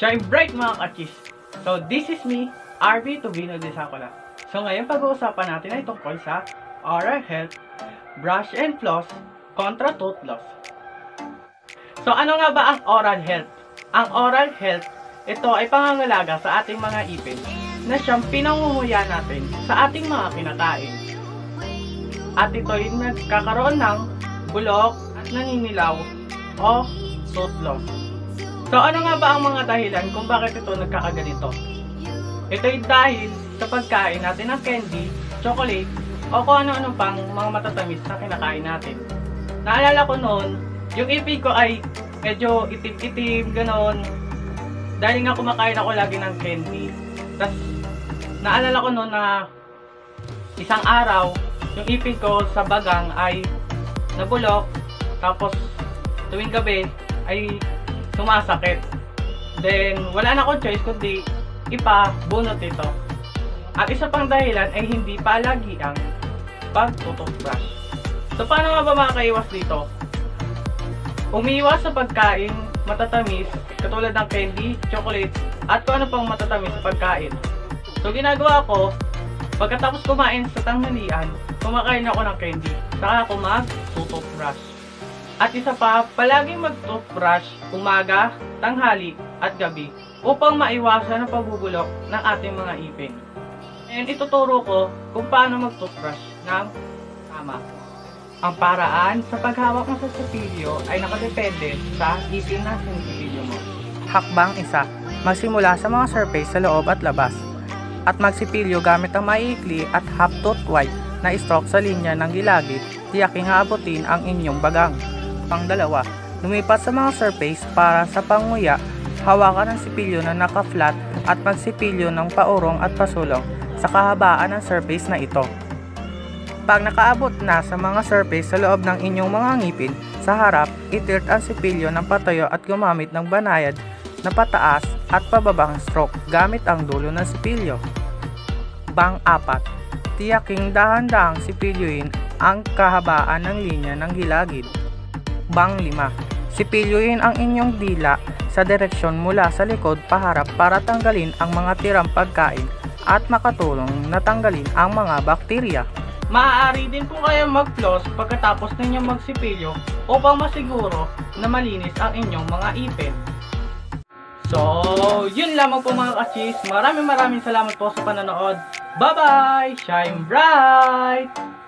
Shine bright mga kachis! So this is me, RV Tubino de Sacola. So ngayon pag-uusapan natin ay tungkol sa oral health, brush and floss, kontra tooth loss. So ano nga ba ang oral health? Ang oral health, ito ay pangangalaga sa ating mga ipin na siyang pinangunguya natin sa ating mga kinakain. At ito ay nagkakaroon ng bulok at naninilaw o tooth loss. So ano nga ba ang mga dahilan kung bakit ito nagkakaganito? Ito ay dahil sa pagkain natin ng candy, chocolate, o kung ano-ano pang mga matatamis na kinakain natin. Naalala ko noon, yung ipin ko ay medyo itim-itim, ganon. Dahil nga kumakain ako lagi ng candy. Tapos, naalala ko noon na isang araw, yung ipin ko sa bagang ay nabulok. Tapos, tuwing gabi ay sumasakit. Then, wala na akong choice kundi ipabunot ito. At isa pang dahilan ay hindi palagi ang pag-toothbrush. So, paano nga ba makakaiwas dito? Umiwas sa pagkain matatamis katulad ng candy, chocolate, at kung ano pang matatamis sa pagkain. So, ginagawa ko, pagkatapos kumain sa tanghalian, kumakain ako ng candy, saka ako mag-toothbrush. At isa pa, palaging mag-toothbrush umaga, tanghali, at gabi upang maiwasan ang pagbubulok ng ating mga ipin. And ituturo ko kung paano mag-toothbrush ng tama. Ang paraan sa paghawak ng sensipilyo ay nakadepende sa ipin na sensipilyo mo. Hakbang 1. Magsimula sa mga surface sa loob at labas. At magsipilyo gamit ang maiikli at half-tooth wide na stroke sa linya ng gilagid, tiyaking aabutin ang inyong bagang. Pang-2, lumipat sa mga surface para sa panguya, hawakan ng sipilyo na naka-flat at magsipilyo ng paurong at pasulong sa kahabaan ng surface na ito. Pag nakaabot na sa mga surface sa loob ng inyong mga ngipin, sa harap, itilt ang sipilyo ng patayo at gumamit ng banayad na pataas at pababang stroke gamit ang dulo ng sipilyo. Pang-4, tiyaking dahan-dahang sipilyoin ang kahabaan ng linya ng gilagid. Pang-5, sipilyoin ang inyong dila sa direksyon mula sa likod paharap para tanggalin ang mga tirang pagkain at makatulong na tanggalin ang mga bakterya. Maaari din po kayo mag-floss pagkatapos ninyo magsipilyo upang masiguro na malinis ang inyong mga ipin. So, yun lamang po mga kachis. Maraming salamat po sa panonood. Bye-bye! Shine bright!